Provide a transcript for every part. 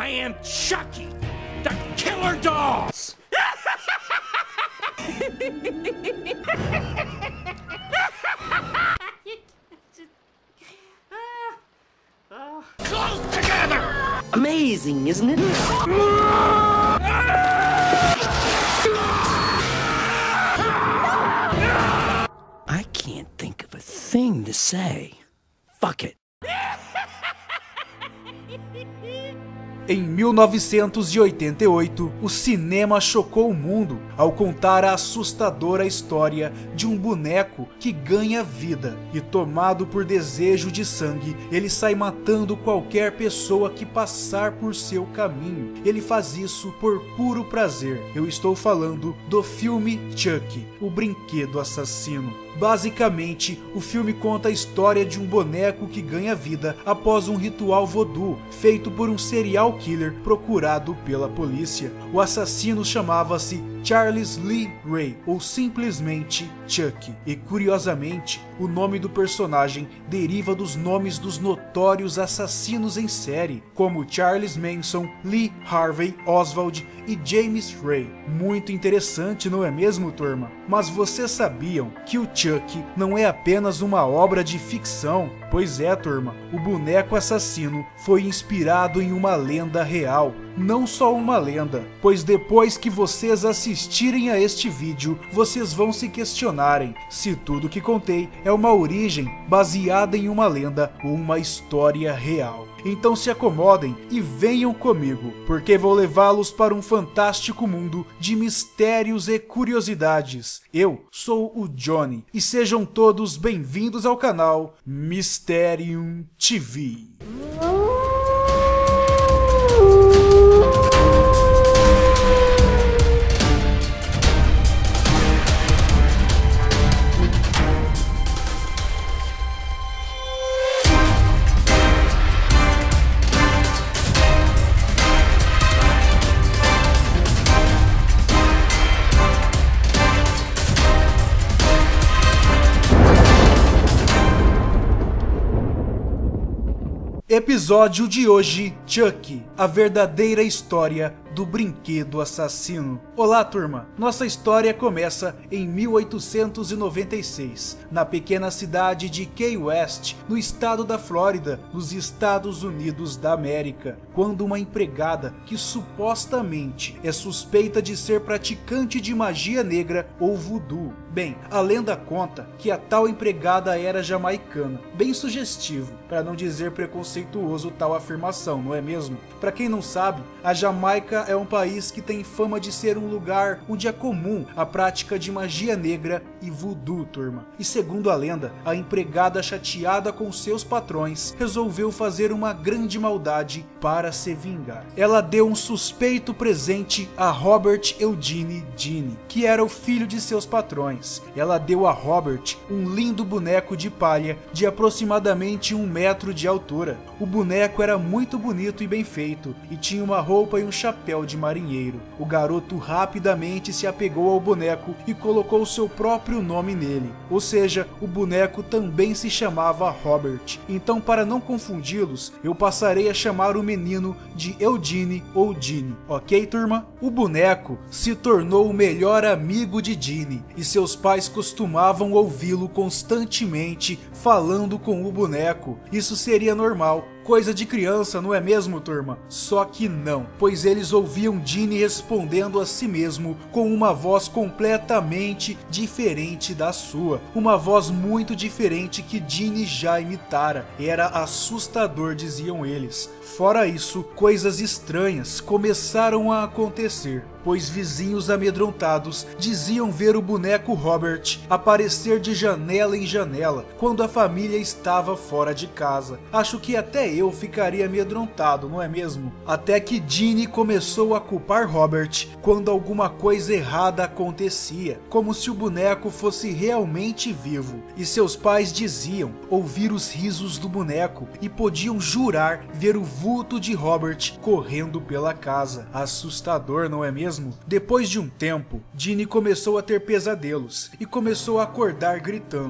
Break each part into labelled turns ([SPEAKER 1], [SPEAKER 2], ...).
[SPEAKER 1] I am Chucky, the killer dolls! Close together!
[SPEAKER 2] Amazing, isn't it? I can't think of a thing to say. Fuck it.
[SPEAKER 3] Em 1988, o cinema chocou o mundo ao contar a assustadora história de um boneco que ganha vida e, tomado por desejo de sangue, ele sai matando qualquer pessoa que passar por seu caminho. Ele faz isso por puro prazer. Eu estou falando do filme Chucky, o brinquedo assassino. Basicamente, o filme conta a história de um boneco que ganha vida após um ritual voodoo feito por um serial killer procurado pela polícia. O assassino chamava-se Charles Lee Ray, ou simplesmente Chucky. E curiosamente, o nome do personagem deriva dos nomes dos notórios assassinos em série, como Charles Manson, Lee Harvey Oswald e James Ray. Muito interessante, não é mesmo, turma? Mas vocês sabiam que o Chucky não é apenas uma obra de ficção? Pois é, turma, o boneco assassino foi inspirado em uma lenda real. Não só uma lenda, pois depois que vocês assistirem a este vídeo, vocês vão se questionarem se tudo que contei é uma origem baseada em uma lenda ou uma história real. Então se acomodem e venham comigo, porque vou levá-los para um fantástico mundo de mistérios e curiosidades. Eu sou o Johnny e sejam todos bem-vindos ao canal Mysterium TV. Episódio de hoje, Chucky, a verdadeira história do brinquedo assassino. Olá, turma! Nossa história começa em 1896, na pequena cidade de Key West, no estado da Flórida, nos Estados Unidos da América, quando uma empregada que supostamente é suspeita de ser praticante de magia negra ou voodoo. Bem, a lenda conta que a tal empregada era jamaicana, bem sugestivo, para não dizer preconceituoso tal afirmação, não é mesmo? Para quem não sabe, a Jamaica é um país que tem fama de ser um lugar onde é comum a prática de magia negra e voodoo, turma. E segundo a lenda, a empregada, chateada com seus patrões, resolveu fazer uma grande maldade para se vingar. Ela deu um suspeito presente a Robert Eugene Ginny, que era o filho de seus patrões. Ela deu a Robert um lindo boneco de palha de aproximadamente 1 metro de altura. O boneco era muito bonito e bem feito, e tinha uma roupa e um chapéu de marinheiro. O garoto rapidamente se apegou ao boneco e colocou seu próprio nome nele, ou seja, o boneco também se chamava Robert. Então, para não confundi-los, eu passarei a chamar o menino de Eugene ou Ginny, ok, turma? O boneco se tornou o melhor amigo de Ginny, e seus pais costumavam ouvi-lo constantemente falando com o boneco. Isso seria normal, coisa de criança, não é mesmo, turma? Só que não, pois eles ouviam Ginny respondendo a si mesmo com uma voz completamente diferente da sua. Uma voz muito diferente que Ginny já imitara. Era assustador, diziam eles. Fora isso, coisas estranhas começaram a acontecer, pois vizinhos amedrontados diziam ver o boneco Robert aparecer de janela em janela quando a família estava fora de casa. Acho que até eu ficaria amedrontado, não é mesmo? Até que Ginny começou a culpar Robert quando alguma coisa errada acontecia, como se o boneco fosse realmente vivo. E seus pais diziam ouvir os risos do boneco e podiam jurar ver o vulto de Robert correndo pela casa. Assustador, não é mesmo? Depois de um tempo, Ginny começou a ter pesadelos e começou a acordar gritando.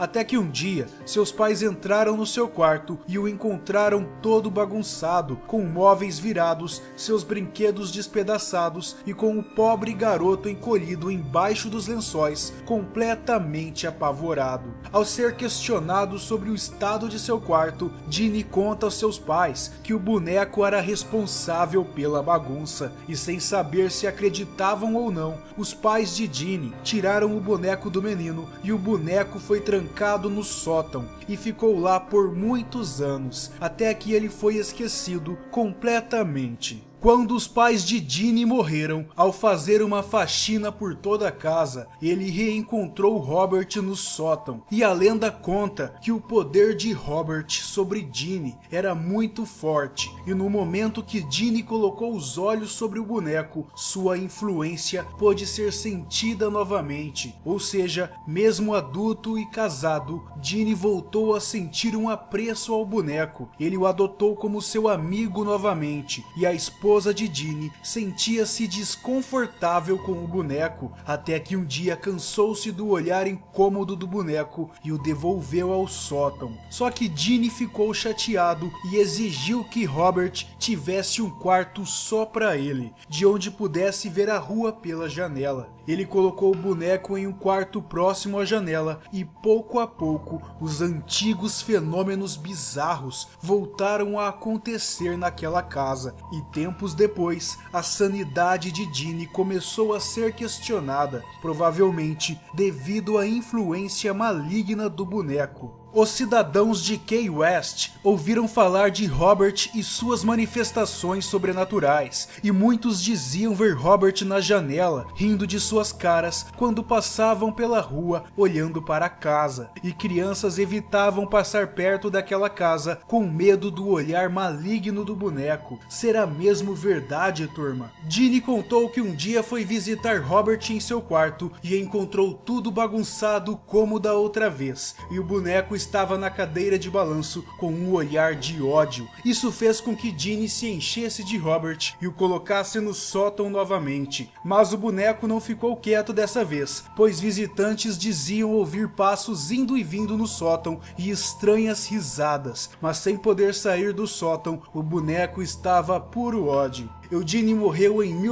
[SPEAKER 3] até que um dia seus pais entraram no seu quarto e o encontraram todo bagunçado, com móveis virados, seus brinquedos despedaçados e com o pobre garoto encolhido embaixo dos lençóis, completamente apavorado. Ao ser questionado sobre o estado de seu quarto, Ginny conta aos seus pais que o boneco era responsável pela bagunça, e sem saber se acreditavam ou não, os pais de Ginny tiraram o boneco do menino e o boneco foi trancado no sótão e ficou lá por muitos anos, até que ele foi esquecido completamente. Quando os pais de Ginny morreram, ao fazer uma faxina por toda a casa, ele reencontrou Robert no sótão, e a lenda conta que o poder de Robert sobre Ginny era muito forte, e no momento que Ginny colocou os olhos sobre o boneco, sua influência pôde ser sentida novamente, ou seja, mesmo adulto e casado, Ginny voltou a sentir um apreço ao boneco. Ele o adotou como seu amigo novamente, e a esposa de Ginny sentia-se desconfortável com o boneco, até que um dia cansou-se do olhar incômodo do boneco e o devolveu ao sótão. Só que Ginny ficou chateado e exigiu que Robert tivesse um quarto só para ele, de onde pudesse ver a rua pela janela. Ele colocou o boneco em um quarto próximo à janela e pouco a pouco os antigos fenômenos bizarros voltaram a acontecer naquela casa, e tempos depois a sanidade de Ginny começou a ser questionada, provavelmente devido à influência maligna do boneco. Os cidadãos de Key West ouviram falar de Robert e suas manifestações sobrenaturais, e muitos diziam ver Robert na janela, rindo de suas caras quando passavam pela rua olhando para a casa, e crianças evitavam passar perto daquela casa com medo do olhar maligno do boneco. Será mesmo verdade, turma? Ginny contou que um dia foi visitar Robert em seu quarto e encontrou tudo bagunçado como da outra vez, e o boneco estava na cadeira de balanço com um olhar de ódio. Isso fez com que Ginny se enchesse de Robert e o colocasse no sótão novamente. Mas o boneco não ficou quieto dessa vez, pois visitantes diziam ouvir passos indo e vindo no sótão e estranhas risadas, mas sem poder sair do sótão, o boneco estava a puro ódio. Eugene morreu em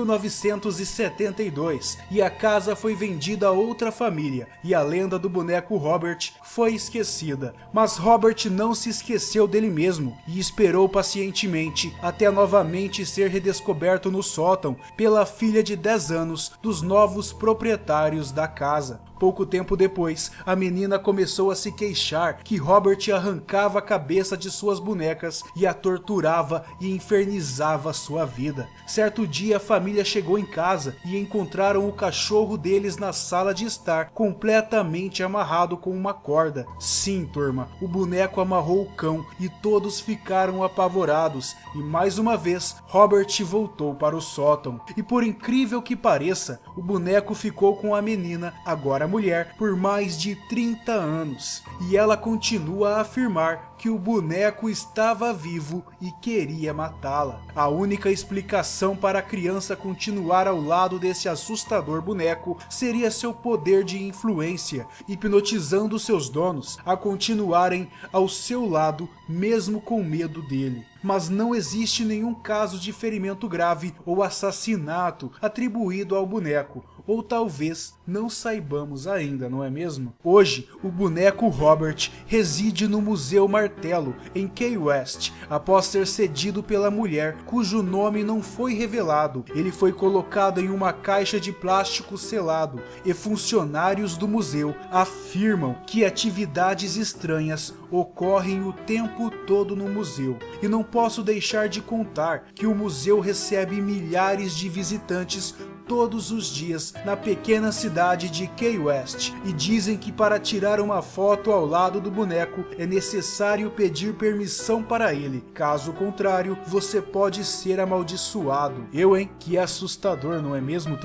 [SPEAKER 3] 1972 e a casa foi vendida a outra família, e a lenda do boneco Robert foi esquecida. Mas Robert não se esqueceu dele mesmo e esperou pacientemente até novamente ser redescoberto no sótão pela filha de 10 anos dos novos proprietários da casa. Pouco tempo depois, a menina começou a se queixar que Robert arrancava a cabeça de suas bonecas e a torturava e infernizava sua vida. Certo dia, a família chegou em casa e encontraram o cachorro deles na sala de estar, completamente amarrado com uma corda. Sim, turma, o boneco amarrou o cão e todos ficaram apavorados. E mais uma vez, Robert voltou para o sótão. E por incrível que pareça, o boneco ficou com a menina, agora mulher, por mais de 30 anos. E ela continua a afirmar que o boneco estava vivo e queria matá-la. A única explicação para a criança continuar ao lado desse assustador boneco seria seu poder de influência, hipnotizando seus donos a continuarem ao seu lado mesmo com medo dele. Mas não existe nenhum caso de ferimento grave ou assassinato atribuído ao boneco, ou talvez não saibamos ainda, não é mesmo? Hoje, o boneco Robert reside no Museu Martelo, em Key West, após ser cedido pela mulher cujo nome não foi revelado. Ele foi colocado em uma caixa de plástico selado, e funcionários do museu afirmam que atividades estranhas ocorrem o tempo todo no museu. E não posso deixar de contar que o museu recebe milhares de visitantes todos os dias na pequena cidade de Key West, e dizem que para tirar uma foto ao lado do boneco é necessário pedir permissão para ele. Caso contrário, você pode ser amaldiçoado. Que assustador, não é mesmo, turma?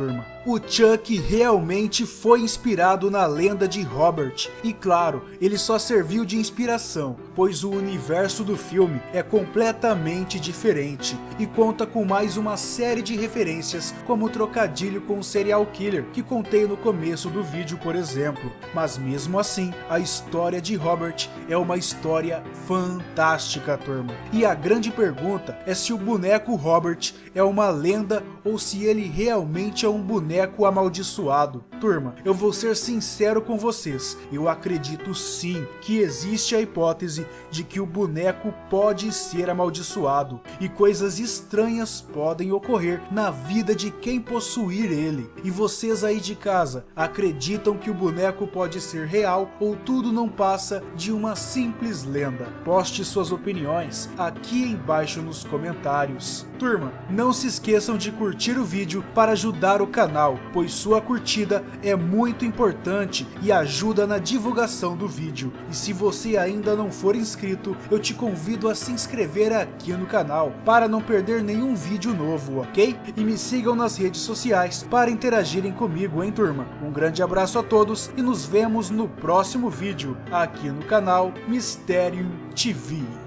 [SPEAKER 3] O Chuck realmente foi inspirado na lenda de Robert, e claro, ele só serviu de inspiração, pois o universo do filme é completamente diferente e conta com mais uma série de referências, como o trocadilho com o serial killer que contei no começo do vídeo, por exemplo. Mas mesmo assim, a história de Robert é uma história fantástica, turma. E a grande pergunta é se o boneco Robert é uma lenda ou se ele realmente é um boneco amaldiçoado. Turma, eu vou ser sincero com vocês, eu acredito sim que existe a hipótese de que o boneco pode ser amaldiçoado e coisas estranhas podem ocorrer na vida de quem possuir ele. E vocês aí de casa, acreditam que o boneco pode ser real ou tudo não passa de uma simples lenda? Poste suas opiniões aqui embaixo nos comentários. Turma, não se esqueçam de curtir o vídeo para ajudar o canal, pois sua curtida é muito importante e ajuda na divulgação do vídeo. E se você ainda não for inscrito, eu te convido a se inscrever aqui no canal para não perder nenhum vídeo novo, ok? E me sigam nas redes sociais para interagirem comigo, hein, turma? Um grande abraço a todos e nos vemos no próximo vídeo aqui no canal Mysterium TV.